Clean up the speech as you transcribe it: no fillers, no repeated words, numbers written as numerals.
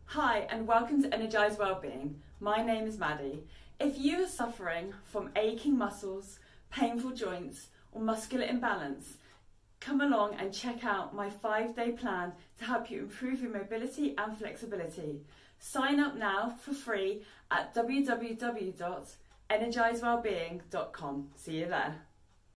Hi and welcome to Energize Wellbeing. My name is Maddy. If you are suffering from aching muscles, painful joints or muscular imbalance, come along and check out my 5-day plan to help you improve your mobility and flexibility. Sign up now for free at www.energizewellbeing.com. See you there.